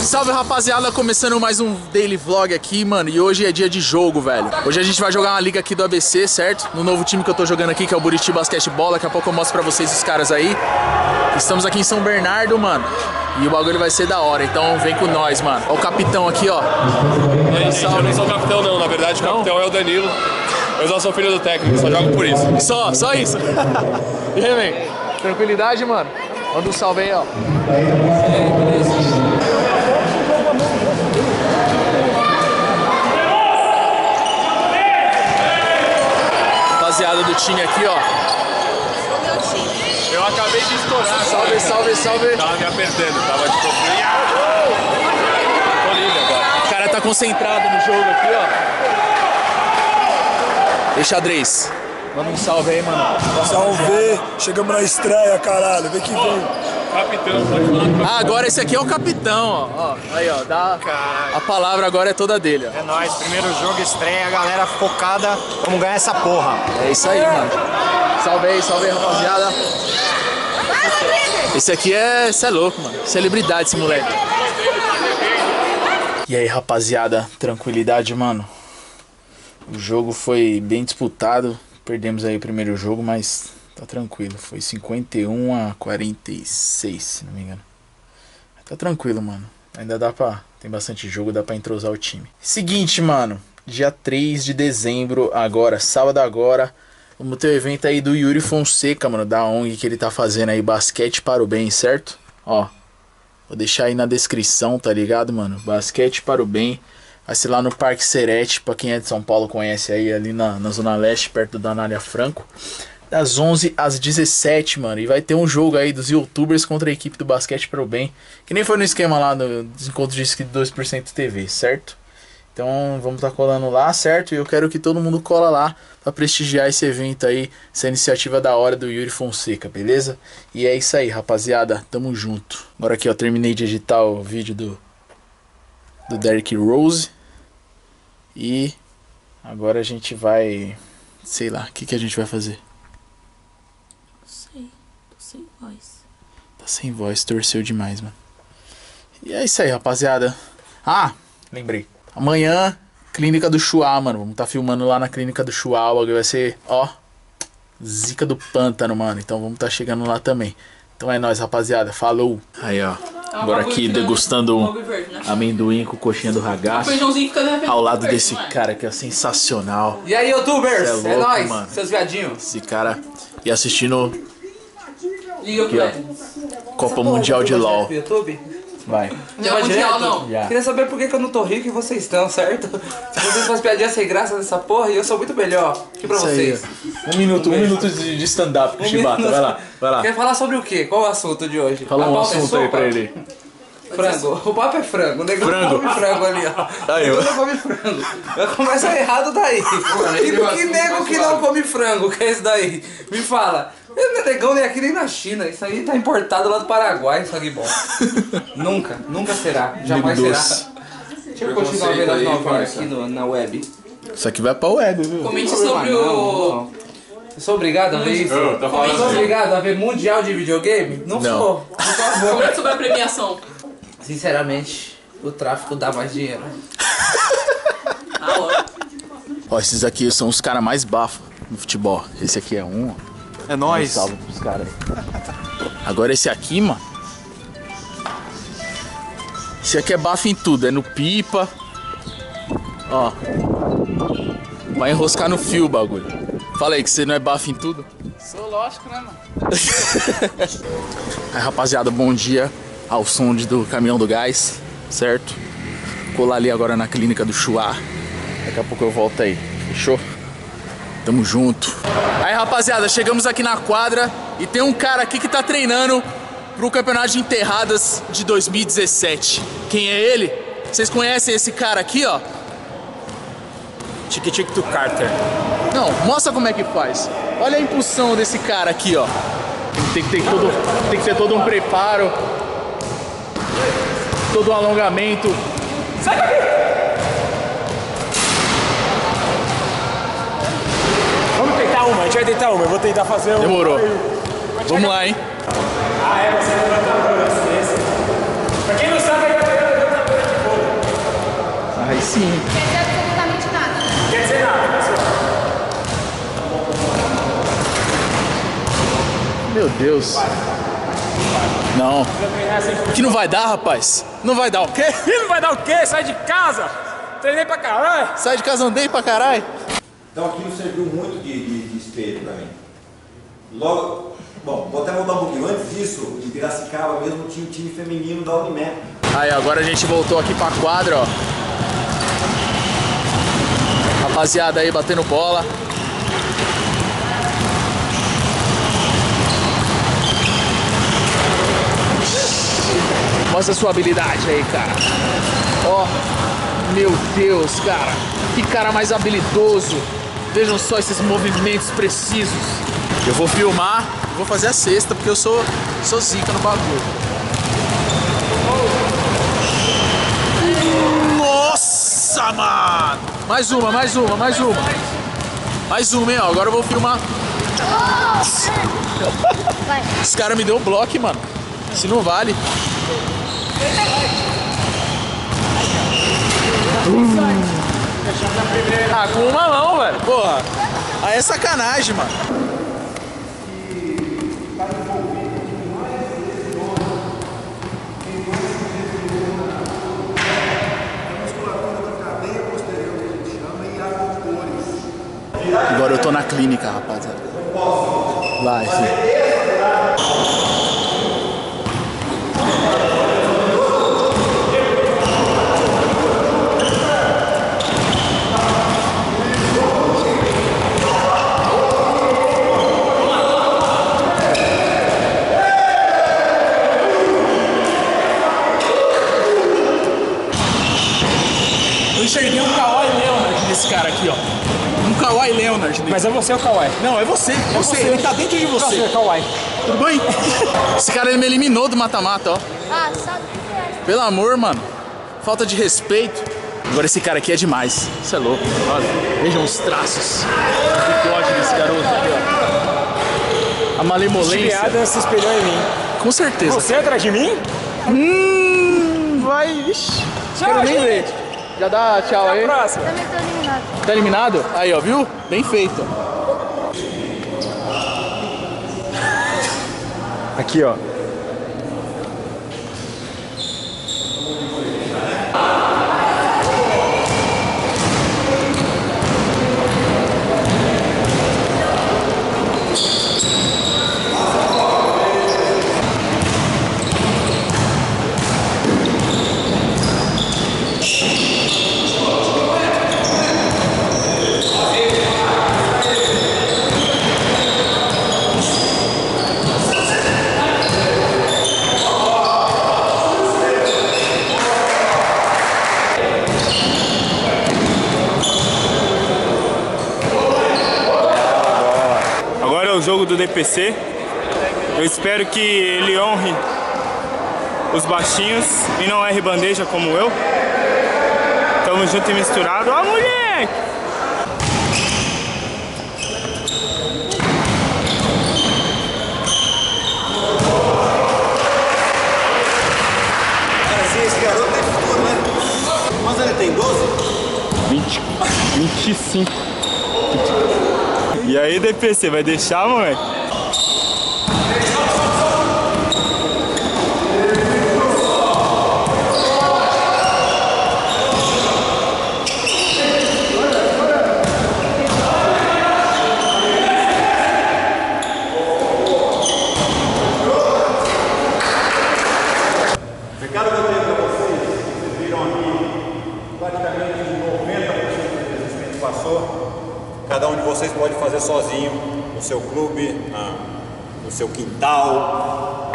Salve rapaziada, começando mais um daily vlog aqui, mano. E hoje é dia de jogo, velho. Hoje a gente vai jogar uma liga aqui do ABC, certo? No novo time que eu tô jogando aqui, que é o Buriti Basquetebol. Daqui a pouco eu mostro pra vocês os caras aí. Estamos aqui em São Bernardo, mano. E o bagulho vai ser da hora, então vem com nós, mano. Ó o capitão aqui, ó. E aí, gente, eu não sou o capitão não, na verdade o capitão é o Danilo. Eu só sou filho do técnico, só jogo por isso. Só isso. E aí, man? Tranquilidade, mano? Manda um salve aí, ó. Rapaziada do time aqui, ó. Eu acabei de estourar. Salve, salve, salve. Tava me apertando, tava de cofrinho. Tô livre agora. O cara tá concentrado no jogo aqui, ó. E xadrez. Manda um salve aí, mano. Salve! Chegamos na estreia, caralho. Vem que vem. Capitão, pode falar. Ah, agora esse aqui é o capitão, ó. Aí, ó. A palavra agora é toda dele, ó. É nóis, primeiro jogo, estreia, galera focada. Vamos ganhar essa porra. É isso aí, mano. Salve aí, rapaziada. Esse aqui é... Cê é louco, mano. Celebridade esse moleque. E aí, rapaziada. Tranquilidade, mano. O jogo foi bem disputado. Perdemos aí o primeiro jogo, mas tá tranquilo. Foi 51-46, se não me engano. Tá tranquilo, mano. Ainda dá pra... Tem bastante jogo, dá pra entrosar o time. Seguinte, mano. Dia 3 de dezembro, agora, sábado agora. Vamos ter o evento aí do Yuri Fonseca, mano. Da ONG que ele tá fazendo aí, Basquete para o Bem, certo? Ó. Vou deixar aí na descrição, tá ligado, mano? Basquete para o Bem. Vai ser lá no Parque Serete, pra quem é de São Paulo conhece aí, ali na Zona Leste, perto da Anália Franco. Das 11 às 17, mano. E vai ter um jogo aí dos youtubers contra a equipe do Basquete para o Bem. Que nem foi no esquema lá no encontro de inscritos 2% TV, certo? Então vamos estar colando lá, certo? E eu quero que todo mundo cola lá pra prestigiar esse evento aí, essa iniciativa da hora do Yuri Fonseca, beleza? E é isso aí, rapaziada. Tamo junto. Agora aqui, ó, terminei de editar o vídeo do Derrick Rose. E agora a gente vai... Sei lá, o que a gente vai fazer? Não sei, tô sem voz. Tá sem voz, torceu demais, mano. E é isso aí, rapaziada. Ah, lembrei. Amanhã, Clínica do Chuá, mano. Vamos tá filmando lá na Clínica do Chuá. O bagulho vai ser, ó, zica do pântano, mano. Então vamos tá chegando lá também. Então é nóis, rapaziada. Falou. Aí, ó. Agora aqui degustando amendoim com coxinha do ragazzo. Ao lado desse cara que é sensacional. E aí, youtubers? Cê é É louco, nóis, mano. seus viadinhos. Esse cara. E assistindo Liga o aqui, ó, Copa Mundial de LOL. YouTube? Vai. Não é mundial, não. Já. Queria saber por que eu não tô rico e vocês estão, certo? Vocês fazem piadinha sem graça nessa porra e eu sou muito melhor que pra Isso aí, vocês. ó. Um minuto de stand-up com o Chibata. minuto. Vai lá, vai lá. Quer falar sobre o quê? Qual o assunto de hoje? Fala A um pauta é assunto aí sopa? pra ele. Frango. O papo é frango. O negão Frango. come frango ali, ó. Aí, O ó. negão não come frango. Começa errado daí. Que nego que não come frango, que é esse daí? Me fala. Ele não é negão nem aqui nem na China. Isso aí tá importado lá do Paraguai, sangue bom. Nunca será. Jamais Nego será. doce. Deixa eu continuar vendo as novelas aqui na web. Isso aqui vai pra web, viu? Comente sobre o... Eu sou obrigado a ver isso? Eu tô falando Sou assim. obrigado a ver Mundial de Videogame? Não sou. Por favor. Comente sobre a premiação. Sinceramente, o tráfico dá mais dinheiro. Alô. Ó, esses aqui são os caras mais bafos no futebol. Esse aqui é um, ó. É Um nóis. salve pros caras aí. Agora esse aqui, mano. Esse aqui é bafo em tudo, é no pipa. Ó. Vai enroscar no fio o bagulho. Fala aí que você não é bafo em tudo. Sou lógico, né, mano? Aí, rapaziada, bom dia ao som do caminhão do gás, certo? Colar ali agora na Clínica do Chuá. Daqui a pouco eu volto aí, fechou? Tamo junto. Aí, rapaziada, chegamos aqui na quadra e tem um cara aqui que tá treinando pro campeonato de enterradas de 2017. Quem é ele? Vocês conhecem esse cara aqui, ó? Tic-tic to Carter. Não, mostra como é que faz. Olha a impulsão desse cara aqui, ó. Tem que ter todo um preparo, todo um alongamento. Sai daqui! Vamos tentar uma, a gente vai tentar uma. Eu vou tentar fazer um. Demorou. Vamos lá, hein? Ah, é, você vai levantar o braço desse. Pra quem não sabe, ele vai levantar sim. Quer dizer absolutamente nada. Quer dizer nada, pessoal. Meu Deus. Não. Que não vai dar, rapaz. Não vai dar o quê? E não vai dar o quê? Sai de casa. Treinei pra caralho. Sai de casa, andei pra caralho. Então aquilo serviu muito de espelho pra mim. Logo, bom, vou até voltar um pouquinho. Antes disso, em Piracicaba mesmo tinha um time feminino da Unimep. Aí, agora a gente voltou aqui pra quadra, ó. Rapaziada aí batendo bola. Mostra a sua habilidade aí, cara. Ó, meu Deus, cara. Que cara mais habilidoso. Vejam só esses movimentos precisos. Eu vou filmar, vou fazer a cesta, porque eu sou zica no bagulho. Nossa, mano! Mais uma, mais uma, mais uma. Mais uma, hein, ó. Agora eu vou filmar. Os caras me deu um bloco, mano. Se não vale. Ah, com uma mão, velho. Porra. Aí é sacanagem, mano. Agora eu tô na clínica, rapaziada. Vai, filho. Eu enxerguei um Kawhi Leonard nesse cara aqui, ó. Um Kawhi Leonard. Mas é você o Kawhi? Não, é você. Você. Ele tá dentro de você. Prazer, Kawhi. Tudo bem? Esse cara ele me eliminou do mata-mata, ó. Ah, sabe o que é? Pelo amor, mano. Falta de respeito. Agora esse cara aqui é demais. Isso é louco. Olha, vejam os traços. O bigode desse garoto aqui, ó. A malemolência. Chibiada se espelhou em mim. Com certeza. Você atrás de mim? Vai. Ixi. Tchau, Quero nem gente. ver. Já dá tchau aí. Até a próxima. Também tô eliminado. Tá eliminado? Aí, ó, viu? Bem feito. Aqui, ó. Agora é o jogo do DPC. Eu espero que ele honre os baixinhos e não erre bandeja como eu. Tamo junto e misturado. Ó, moleque! Esse garoto tem futuro, né? Mas ele tem 12? 25. E aí, DPC, vai deixar, moleque? Recado que eu tenho para vocês viram aqui praticamente 90% do resistente passou. Cada um de vocês pode fazer sozinho, no seu clube, no seu quintal,